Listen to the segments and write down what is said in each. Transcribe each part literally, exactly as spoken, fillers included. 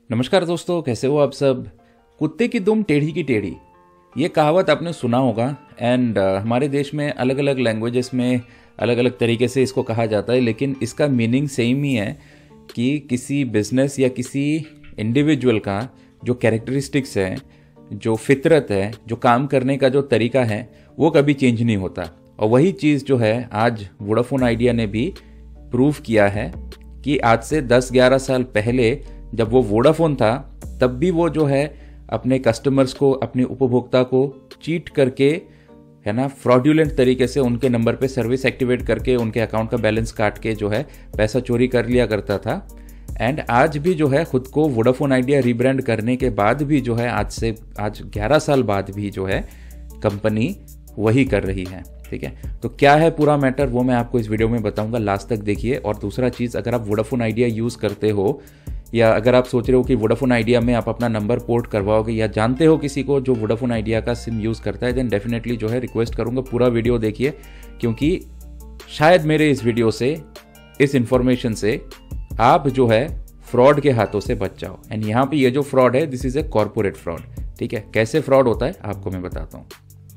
नमस्कार दोस्तों, कैसे हो आप सब। कुत्ते की दुम टेढ़ी की टेढ़ी, ये कहावत आपने सुना होगा। एंड uh, हमारे देश में अलग अलग लैंग्वेजेस में अलग अलग तरीके से इसको कहा जाता है, लेकिन इसका मीनिंग सेम ही है कि किसी बिजनेस या किसी इंडिविजुअल का जो कैरेक्टरिस्टिक्स है, जो फितरत है, जो काम करने का जो तरीका है, वो कभी चेंज नहीं होता। और वही चीज़ जो है आज वोडाफोन आइडिया ने भी प्रूव किया है कि आज से दस ग्यारह साल पहले जब वो वोडाफोन था, तब भी वो जो है अपने कस्टमर्स को, अपने उपभोक्ता को चीट करके, है ना, फ्रॉड्यूलेंट तरीके से उनके नंबर पे सर्विस एक्टिवेट करके उनके अकाउंट का बैलेंस काट के जो है पैसा चोरी कर लिया करता था। एंड आज भी जो है खुद को वोडाफोन आइडिया रीब्रांड करने के बाद भी जो है आज से आज ग्यारह साल बाद भी जो है कंपनी वही कर रही है। ठीक है, तो क्या है पूरा मैटर वो मैं आपको इस वीडियो में बताऊंगा, लास्ट तक देखिए। और दूसरा चीज़, अगर आप वोडाफोन आइडिया यूज़ करते हो या अगर आप सोच रहे हो कि वोडाफोन आइडिया में आप अपना नंबर पोर्ट करवाओगे या जानते हो किसी को जो वोडाफोन आइडिया का सिम यूज़ करता है, देन डेफिनेटली जो है रिक्वेस्ट करूँगा पूरा वीडियो देखिए, क्योंकि शायद मेरे इस वीडियो से, इस इंफॉर्मेशन से आप जो है फ्रॉड के हाथों से बच जाओ। एंड यहाँ पे ये जो फ्रॉड है, this is a corporate fraud. ठीक है, कैसे फ्रॉड होता है आपको मैं बताता हूँ।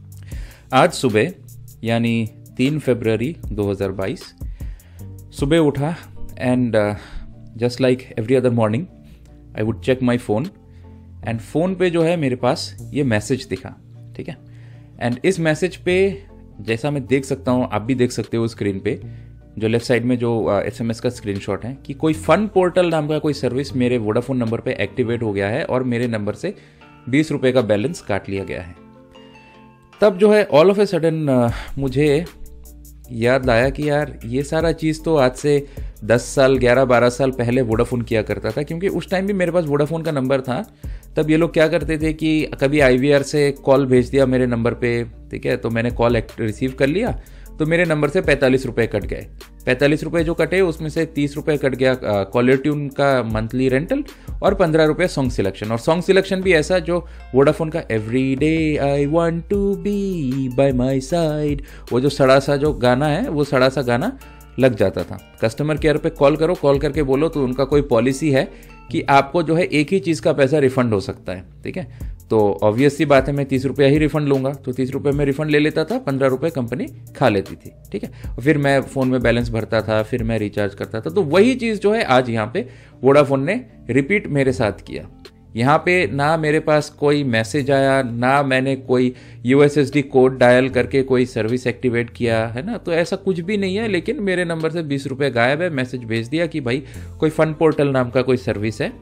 आज सुबह यानी तीन फरवरी दो हज़ार बाईस सुबह उठा and just like every other morning I would check my phone and phone पे जो है मेरे पास ये मैसेज दिखा। ठीक है, एंड इस मैसेज पे जैसा मैं देख सकता हूँ, आप भी देख सकते हो स्क्रीन पे, जो लेफ्ट साइड में जो एसएमएस का स्क्रीनशॉट है कि कोई फन पोर्टल नाम का कोई सर्विस मेरे वोडाफोन नंबर पे एक्टिवेट हो गया है और मेरे नंबर से बीस रुपये का बैलेंस काट लिया गया है। तब जो है ऑल ऑफ ए सडन मुझे याद आया कि यार ये सारा चीज़ तो आज से दस साल ग्यारह बारह साल पहले वोडाफोन किया करता था, क्योंकि उस टाइम भी मेरे पास वोडाफोन का नंबर था। तब ये लोग क्या करते थे कि कभी आईवीआर से कॉल भेज दिया मेरे नंबर पे, ठीक है, तो मैंने कॉल रिसीव कर लिया, तो मेरे नंबर से पैंतालीस रुपये कट गए। पैंतालीस रुपये जो कटे उसमें से तीस रुपये कट गया कॉलरट्यून का मंथली रेंटल और पंद्रह रुपये सॉन्ग सिलेक्शन। और सॉन्ग सिलेक्शन भी ऐसा जो वोडाफोन का every day I want to be by my side, वो जो सड़ा सा जो गाना है, वो सड़ा सा गाना लग जाता था। कस्टमर केयर पे कॉल करो, कॉल करके बोलो तो उनका कोई पॉलिसी है कि आपको जो है एक ही चीज़ का पैसा रिफंड हो सकता है। ठीक है, तो ऑब्वियस सी बात है मैं तीस रुपया ही रिफंड लूंगा, तो तीस रुपये में रिफंड ले लेता था, पंद्रह रुपये कंपनी खा लेती थी। ठीक है, और फिर मैं फ़ोन में बैलेंस भरता था, फिर मैं रिचार्ज करता था। तो वही चीज़ जो है आज यहाँ पे वोडाफोन ने रिपीट मेरे साथ किया। यहाँ पे ना मेरे पास कोई मैसेज आया, ना मैंने कोई यूएसएसडी कोड डायल करके कोई सर्विस एक्टिवेट किया, है ना, तो ऐसा कुछ भी नहीं है। लेकिन मेरे नंबर से बीस रुपये गायब है। मैसेज भेज दिया कि भाई कोई फन पोर्टल नाम का कोई सर्विस है,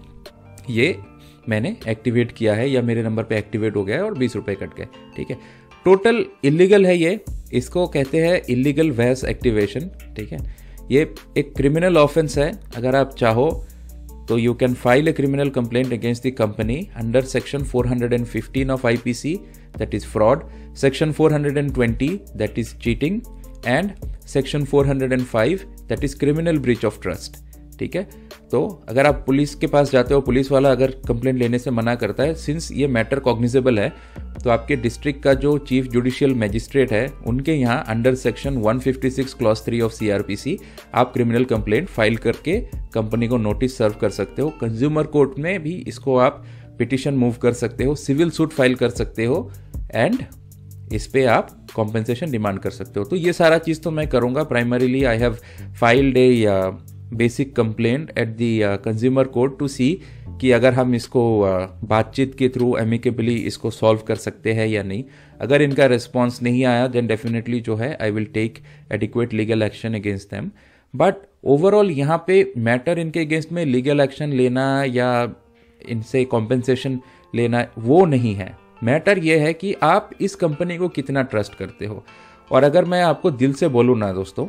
ये मैंने एक्टिवेट किया है या मेरे नंबर पे एक्टिवेट हो गया है और बीस रुपये कट गए। ठीक है, टोटल इलीगल है ये, इसको कहते हैं इलीगल वैस एक्टिवेशन। ठीक है, ये एक क्रिमिनल ऑफेंस है। अगर आप चाहो तो you can file a criminal complaint against the company under section four hundred fifteen of IPC, that is fraud, section four hundred twenty that is cheating and section four hundred five that is criminal breach of trust. ठीक है, तो अगर आप police के पास जाते हो, police वाला अगर कंप्लेंट लेने से मना करता है, सिंस ये मैटर कॉग्निजेबल है, तो आपके डिस्ट्रिक्ट का जो चीफ जुडिशियल मैजिस्ट्रेट है, उनके यहाँ under section one fifty six clause three of CrPC आप क्रिमिनल कंप्लेंट फाइल करके कंपनी को नोटिस सर्व कर सकते हो। कंज्यूमर कोर्ट में भी इसको आप पिटिशन मूव कर सकते हो, सिविल सूट फाइल कर सकते हो एंड इस पे आप कॉम्पेंसेशन डिमांड कर सकते हो। तो ये सारा चीज़ तो मैं करूँगा। Primarily I have filed a basic complaint at the consumer court to see कि अगर हम इसको uh, बातचीत के थ्रू एमिकेबली इसको सॉल्व कर सकते हैं या नहीं। अगर इनका रिस्पॉन्स नहीं आया देन डेफिनेटली जो है I will take adequate legal action against them. But overall यहाँ पे मैटर इनके अगेंस्ट में लीगल एक्शन लेना या इनसे कॉम्पेंसेशन लेना वो नहीं है। मैटर ये है कि आप इस कंपनी को कितना ट्रस्ट करते हो। और अगर मैं आपको दिल से बोलूँ ना दोस्तों,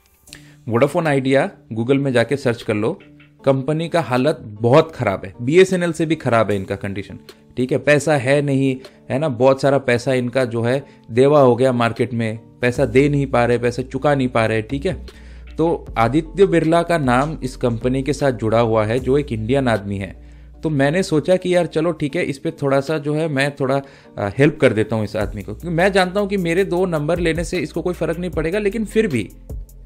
वोडाफोन आइडिया गूगल में जाके सर्च कर लो, कंपनी का हालत बहुत ख़राब है, बीएसएनएल से भी ख़राब है इनका कंडीशन। ठीक है, पैसा है नहीं, है ना, बहुत सारा पैसा इनका जो है देवा हो गया मार्केट में, पैसा दे नहीं पा रहे, पैसा चुका नहीं पा रहे। ठीक है, तो आदित्य बिरला का नाम इस कंपनी के साथ जुड़ा हुआ है, जो एक इंडियन आदमी है। तो मैंने सोचा कि यार चलो ठीक है, इस पर थोड़ा सा जो है मैं थोड़ा हेल्प कर देता हूँ इस आदमी को, क्योंकि मैं जानता हूँ कि मेरे दो नंबर लेने से इसको कोई फ़र्क नहीं पड़ेगा, लेकिन फिर भी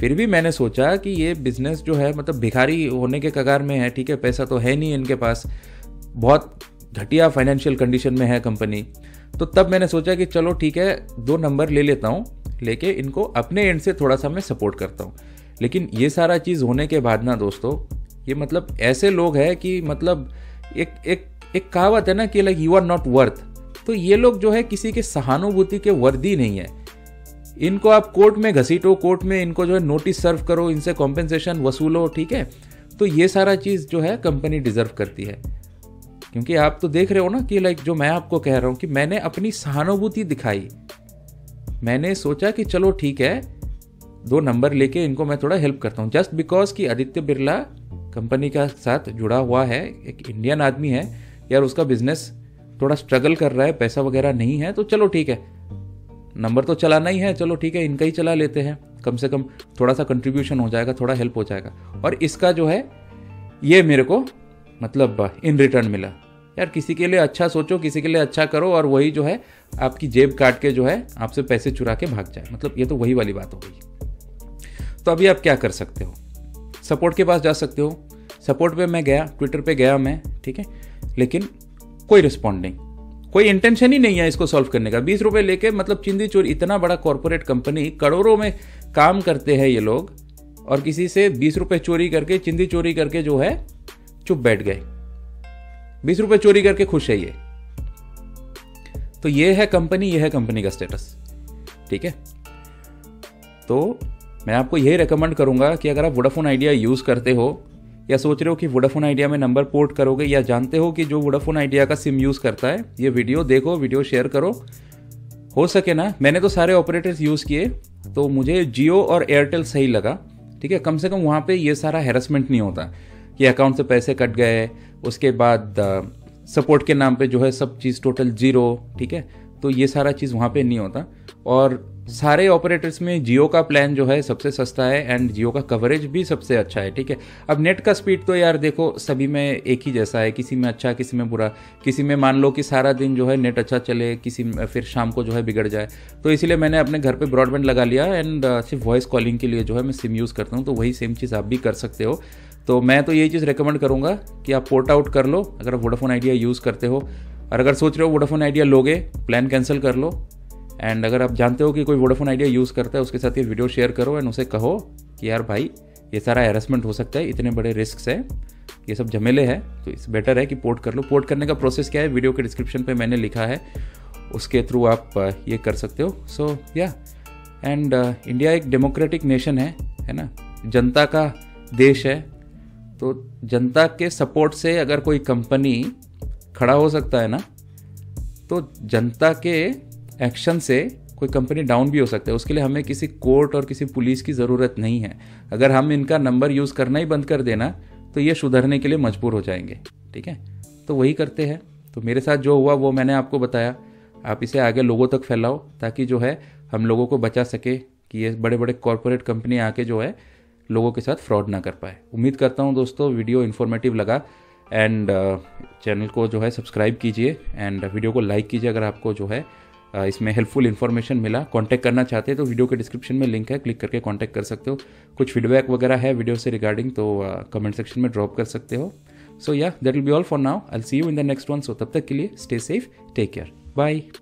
फिर भी मैंने सोचा कि ये बिजनेस जो है मतलब भिखारी होने के कगार में है, ठीक है, पैसा तो है नहीं इनके पास, बहुत घटिया फाइनेंशियल कंडीशन में है कंपनी। तो तब मैंने सोचा कि चलो ठीक है, दो नंबर ले लेता हूँ, लेके इनको अपने एंड से थोड़ा सा मैं सपोर्ट करता हूँ। लेकिन ये सारा चीज़ होने के बाद ना दोस्तों, ये मतलब ऐसे लोग हैं कि मतलब एक एक एक कहावत है ना कि like you are not worth, तो ये लोग जो है किसी के सहानुभूति के वर्दी नहीं है। इनको आप कोर्ट में घसीटो, कोर्ट में इनको जो है नोटिस सर्व करो, इनसे कॉम्पेंसेशन वसूलो, ठीक है, तो ये सारा चीज़ जो है कंपनी डिजर्व करती है। क्योंकि आप तो देख रहे हो ना कि लाइक जो मैं आपको कह रहा हूँ कि मैंने अपनी सहानुभूति दिखाई, मैंने सोचा कि चलो ठीक है, दो नंबर लेके इनको मैं थोड़ा हेल्प करता हूँ, जस्ट बिकॉज कि आदित्य बिरला कंपनी का साथ जुड़ा हुआ है, एक इंडियन आदमी है यार, उसका बिजनेस थोड़ा स्ट्रगल कर रहा है, पैसा वगैरह नहीं है, तो चलो ठीक है, नंबर तो चलाना ही है, चलो ठीक है इनका ही चला लेते हैं, कम से कम थोड़ा सा कंट्रीब्यूशन हो जाएगा, थोड़ा हेल्प हो जाएगा। और इसका जो है ये मेरे को मतलब इन रिटर्न मिला। यार किसी के लिए अच्छा सोचो, किसी के लिए अच्छा करो, और वही जो है आपकी जेब काट के जो है आपसे पैसे चुरा के भाग जाए, मतलब ये तो वही वाली बात हो गई। तो अभी आप क्या कर सकते हो, सपोर्ट के पास जा सकते हो। सपोर्ट पे मैं गया, ट्विटर पे गया मैं, ठीक है, लेकिन कोई रिस्पॉन्ड नहीं, कोई इंटेंशन ही नहीं है इसको सॉल्व करने का। बीस रुपए लेके मतलब चिंदी चोरी, इतना बड़ा कॉर्पोरेट कंपनी, करोड़ों में काम करते हैं ये लोग, और किसी से बीस रुपए चोरी करके, चिंदी चोरी करके जो है चुप बैठ गए। बीस रुपए चोरी करके खुश है ये। तो ये है कंपनी, ये है कंपनी का स्टेटस, ठीक है। तो मैं आपको यही रेकमेंड करूंगा कि अगर आप वोडाफोन आइडिया यूज करते हो, या सोच रहे हो कि वोडाफोन आइडिया में नंबर पोर्ट करोगे, या जानते हो कि जो वोडाफोन आइडिया का सिम यूज करता है, ये वीडियो देखो, वीडियो शेयर करो। हो सके ना, मैंने तो सारे ऑपरेटर्स यूज किए, तो मुझे जियो और एयरटेल सही लगा, ठीक है। कम से कम वहां पे ये सारा हैरेसमेंट नहीं होता कि अकाउंट से पैसे कट गए, उसके बाद सपोर्ट के नाम पे जो है सब चीज़ टोटल जीरो, ठीक है। तो ये सारा चीज़ वहाँ पे नहीं होता। और सारे ऑपरेटर्स में जियो का प्लान जो है सबसे सस्ता है, एंड जियो का कवरेज भी सबसे अच्छा है, ठीक है। अब नेट का स्पीड तो यार देखो सभी में एक ही जैसा है, किसी में अच्छा, किसी में बुरा। किसी में मान लो कि सारा दिन जो है नेट अच्छा चले, किसी में फिर शाम को जो है बिगड़ जाए। तो इसीलिए मैंने अपने घर पे ब्रॉडबैंड लगा लिया, एंड सिर्फ वॉइस कॉलिंग के लिए जो है मैं सिम यूज़ करता हूँ। तो वही सेम चीज़ आप भी कर सकते हो। तो मैं तो यही चीज़ रेकमेंड करूँगा कि आप पोर्ट आउट कर लो अगर आप वोडाफोन आइडिया यूज़ करते हो। और अगर सोच रहे हो वोडाफोन आइडिया लोगे, प्लान कैंसिल कर लो। एंड अगर आप जानते हो कि कोई वोडाफोन आइडिया यूज़ करता है, उसके साथ ये वीडियो शेयर करो, एंड उसे कहो कि यार भाई ये सारा हैरेसमेंट हो सकता है, इतने बड़े रिस्क है, ये सब झमेले हैं, तो इस बेटर है कि पोर्ट कर लो। पोर्ट करने का प्रोसेस क्या है, वीडियो के डिस्क्रिप्शन पे मैंने लिखा है, उसके थ्रू आप ये कर सकते हो। सो या एंड इंडिया एक डेमोक्रेटिक नेशन है है ना, जनता का देश है। तो जनता के सपोर्ट से अगर कोई कंपनी खड़ा हो सकता है ना, तो जनता के एक्शन से कोई कंपनी डाउन भी हो सकता है। उसके लिए हमें किसी कोर्ट और किसी पुलिस की ज़रूरत नहीं है। अगर हम इनका नंबर यूज़ करना ही बंद कर देना, तो ये सुधरने के लिए मजबूर हो जाएंगे, ठीक है। तो वही करते हैं। तो मेरे साथ जो हुआ वो मैंने आपको बताया, आप इसे आगे लोगों तक फैलाओ, ताकि जो है हम लोगों को बचा सके कि ये बड़े बड़े कॉरपोरेट कंपनी आके जो है लोगों के साथ फ्रॉड ना कर पाए। उम्मीद करता हूँ दोस्तों वीडियो इन्फॉर्मेटिव लगा, एंड चैनल को जो है सब्सक्राइब कीजिए, एंड वीडियो को लाइक कीजिए अगर आपको जो है uh, इसमें हेल्पफुल इन्फॉर्मेशन मिला। कांटेक्ट करना चाहते हैं तो वीडियो के डिस्क्रिप्शन में लिंक है, क्लिक करके कांटेक्ट कर सकते हो। कुछ फीडबैक वगैरह है वीडियो से रिगार्डिंग, तो कमेंट uh, सेक्शन में ड्रॉप कर सकते हो। So yeah that will be all for now, I will see you in the next one. सो तब तक के लिए stay safe, take care, bye.